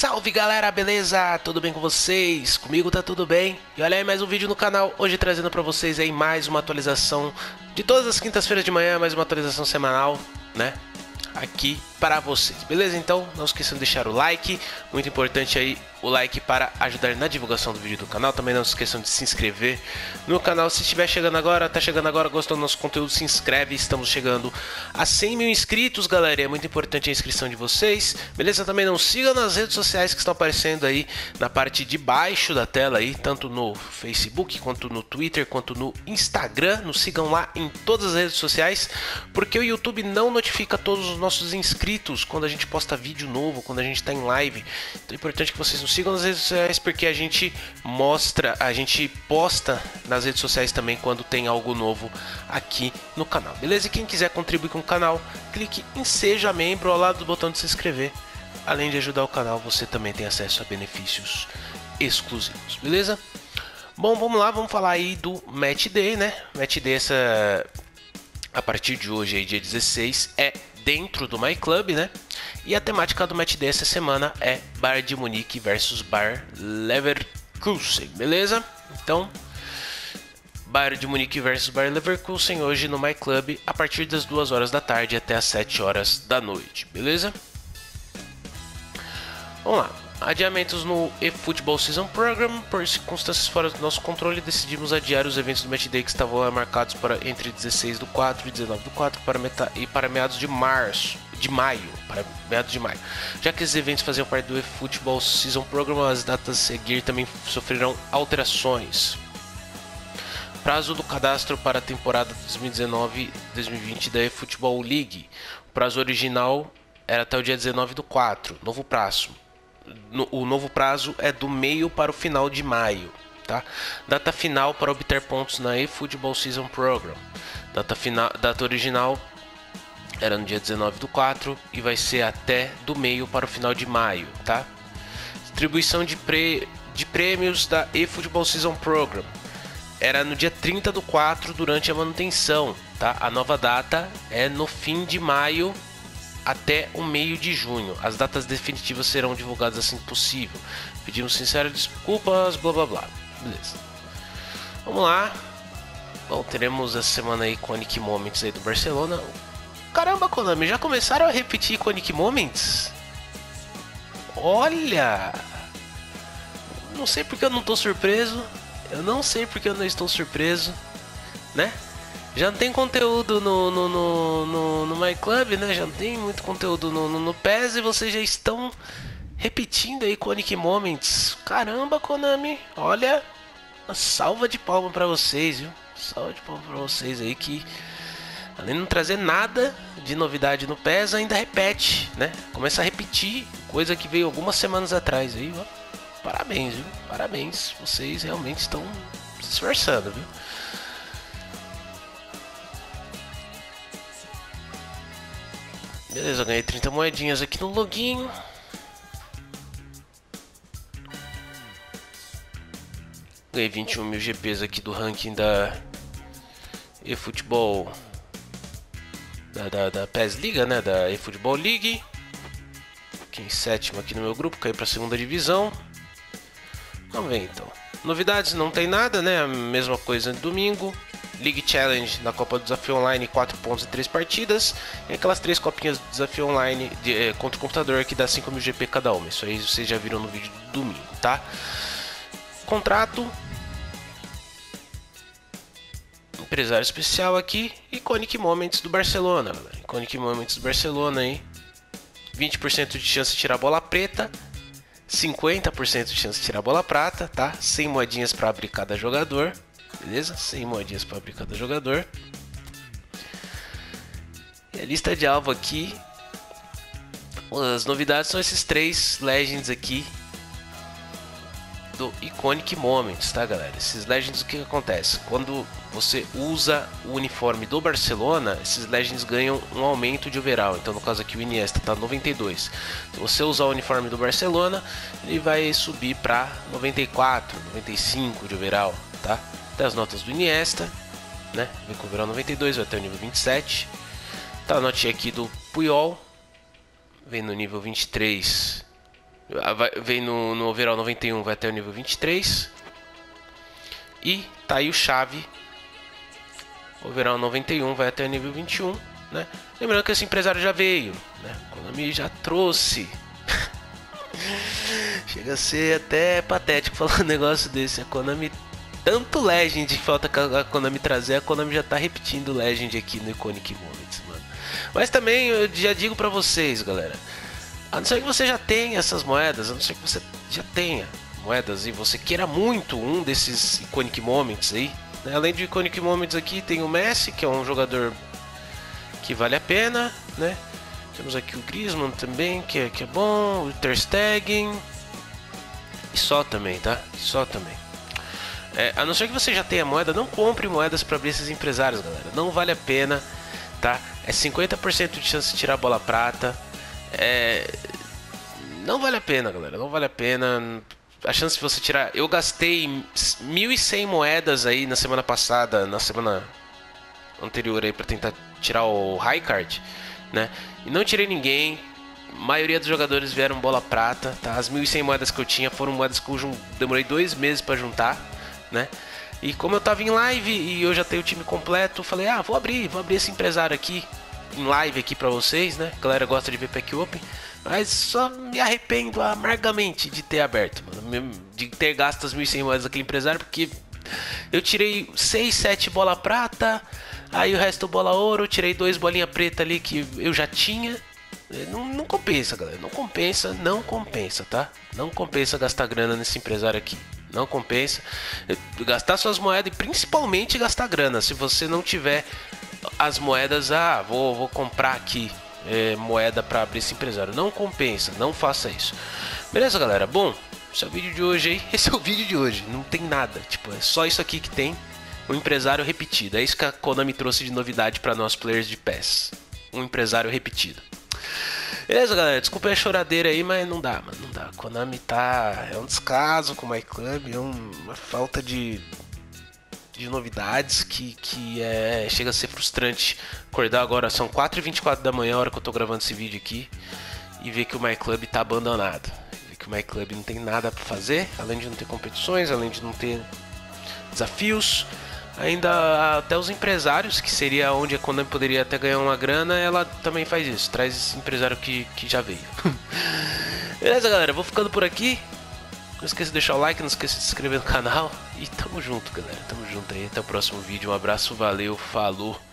Salve galera, beleza? Tudo bem com vocês? Comigo tá tudo bem. E olha aí mais um vídeo no canal, hoje trazendo pra vocês aí mais uma atualização de todas as quintas-feiras de manhã, mais uma atualização semanal, né? Aqui para vocês, beleza? Então não esqueçam de deixar o like, muito importante aí o like para ajudar na divulgação do vídeo do canal. Também não esqueçam de se inscrever no canal se estiver chegando agora, gostou do nosso conteúdo, se inscreve. Estamos chegando a 100 mil inscritos, galera, é muito importante a inscrição de vocês, beleza? Também não sigam nas redes sociais que estão aparecendo aí na parte de baixo da tela aí, tanto no Facebook, quanto no Twitter, quanto no Instagram. Nos sigam lá em todas as redes sociais, porque o YouTube não notifica todos os nossos inscritos quando a gente posta vídeo novo, quando a gente está em live. Então é importante que vocês nos sigam nas redes sociais, porque a gente posta nas redes sociais também quando tem algo novo aqui no canal, beleza? E quem quiser contribuir com o canal, clique em Seja Membro ao lado do botão de se inscrever. Além de ajudar o canal, você também tem acesso a benefícios exclusivos, beleza? Bom, vamos lá, vamos falar aí do Match Day, né? Match Day, a partir de hoje, aí, dia 16, é dentro do My Club, né? E a temática do Match Day essa semana é Bayern de Munique versus Bayer Leverkusen, beleza? Então, Bayern de Munique versus Bayer Leverkusen hoje no My Club a partir das 2 horas da tarde até as 7 horas da noite, beleza? Vamos lá. Adiamentos no eFootball Season Program. Por circunstâncias fora do nosso controle, decidimos adiar os eventos do Match Day que estavam marcados para entre 16 do 4 e 19 do 4 para meados de maio. Já que esses eventos faziam parte do eFootball Season Program, as datas a seguir também sofrerão alterações. Prazo do cadastro para a temporada 2019-2020 da eFootball League. O prazo original era até o dia 19 do 4. Novo prazo. O novo prazo é do meio para o final de maio, tá? Data final para obter pontos na eFootball Season Program. Data original era no dia 19 do 4 e vai ser até do meio para o final de maio, tá? Distribuição de prêmios da eFootball Season Program era no dia 30 do 4 durante a manutenção, tá? A nova data é no fim de maio até o meio de junho. As datas definitivas serão divulgadas assim que possível. Pedimos sinceras desculpas, blá blá blá. Beleza. Vamos lá. Bom, teremos essa semana aí Iconic Moments aí do Barcelona. Caramba, Konami, já começaram a repetir Iconic Moments? Olha! Não sei porque eu não tô surpreso. Eu não sei porque eu não estou surpreso, né? Já não tem conteúdo no My Club, né? Já não tem muito conteúdo no PES e vocês já estão repetindo aí Iconic Moments. Caramba, Konami, olha, uma salva de palmas pra vocês, viu? Salva de palmas pra vocês aí que, além de não trazer nada de novidade no PES, ainda repete, né? Começa a repetir coisa que veio algumas semanas atrás aí, ó. Parabéns, viu? Parabéns, vocês realmente estão se esforçando, viu? Beleza, eu ganhei 30 moedinhas aqui no login. Ganhei 21 mil GPs aqui do ranking da eFootball da PES Liga, né? Da eFootball League. Fiquei em sétimo aqui no meu grupo, caí pra segunda divisão. Vamos ver então. Novidades não tem nada, né? A mesma coisa no domingo. League Challenge na Copa do Desafio Online, 4 pontos em 3 partidas. E aquelas 3 copinhas do Desafio Online contra o computador que dá 5 mil GP cada uma. Isso aí vocês já viram no vídeo do domingo, tá? Contrato. Empresário especial aqui. Iconic Moments do Barcelona, galera. Iconic Moments do Barcelona aí. 20% de chance de tirar a bola preta. 50% de chance de tirar a bola prata, tá? 100 moedinhas para abrir cada jogador. Beleza? 100 moedinhas para abrir cada jogador. E a lista de alvo aqui. As novidades são esses 3 Legends aqui do Iconic Moments, tá, galera? Esses Legends, o que acontece? Quando você usa o uniforme do Barcelona, esses Legends ganham um aumento de overall. Então, no caso aqui, o Iniesta tá 92. Se você usar o uniforme do Barcelona, ele vai subir para 94, 95 de overall, tá? Até as notas do Iniesta, né? Vem com overall 92, vai até o nível 27. Tá a notinha aqui do Puyol, vem no nível 23, Vem no overall 91, vai até o nível 23. E tá aí o chave. Overall 91 vai até o nível 21, né? Lembrando que esse empresário já veio, né? A Konami já trouxe. Chega a ser até patético falar um negócio desse. A Konami, tanto Legend que falta a Konami trazer, a Konami já tá repetindo o Legend aqui no Iconic Moments, mano. Mas também eu já digo pra vocês, galera, a não ser que você já tenha essas moedas, a não ser que você já tenha moedas e você queira muito um desses Iconic Moments aí, né? Além de Iconic Moments aqui, tem o Messi, que é um jogador que vale a pena, né? Temos aqui o Griezmann também, que é bom, o Ter Stegen. E só também, tá? Só também. A não ser que você já tenha moeda, não compre moedas para abrir esses empresários, galera. Não vale a pena, tá? É 50% de chance de tirar a bola prata. Não vale a pena, galera. Não vale a pena. A chance de você tirar... Eu gastei 1.100 moedas aí na semana passada, na semana anterior aí, pra tentar tirar o High Card, né? E não tirei ninguém. A maioria dos jogadores vieram bola prata, tá? As 1.100 moedas que eu tinha foram moedas que eu demorei 2 meses pra juntar, né? E como eu tava em live e eu já tenho o time completo, falei, vou abrir esse empresário aqui em live aqui pra vocês, né? A galera gosta de ver Pack Open, mas só me arrependo amargamente de ter aberto, mano, de ter gasto as 1.100 moedas daquele empresário, porque eu tirei 6, 7 bola prata, aí o resto bola ouro, eu tirei 2 bolinha preta ali que eu já tinha. Não compensa, galera, não compensa, tá? Não compensa gastar grana nesse empresário aqui. Não compensa gastar suas moedas e principalmente gastar grana. Se você não tiver as moedas, vou comprar aqui moeda para abrir esse empresário. Não compensa, não faça isso. Beleza, galera? Bom, esse é o vídeo de hoje aí. Esse é o vídeo de hoje, não tem nada. Tipo, é só isso aqui que tem. Um empresário repetido. É isso que a Konami trouxe de novidade para nós players de PES. Um empresário repetido. Beleza, galera? Desculpa a choradeira aí, mas não dá, mano. Não dá. A Konami é um descaso com o MyClub, é uma falta de novidades que chega a ser frustrante acordar agora. São 4h24 da manhã, a hora que eu tô gravando esse vídeo aqui, e ver que o MyClub tá abandonado. Ver que o MyClub não tem nada pra fazer, além de não ter competições, além de não ter desafios. Ainda até os empresários, que seria onde a Konami poderia até ganhar uma grana, ela também faz isso, traz esse empresário que já veio. Beleza, galera? Vou ficando por aqui. Não esqueça de deixar o like, não esqueça de se inscrever no canal. E tamo junto, galera. Tamo junto aí. Até o próximo vídeo. Um abraço, valeu, falou.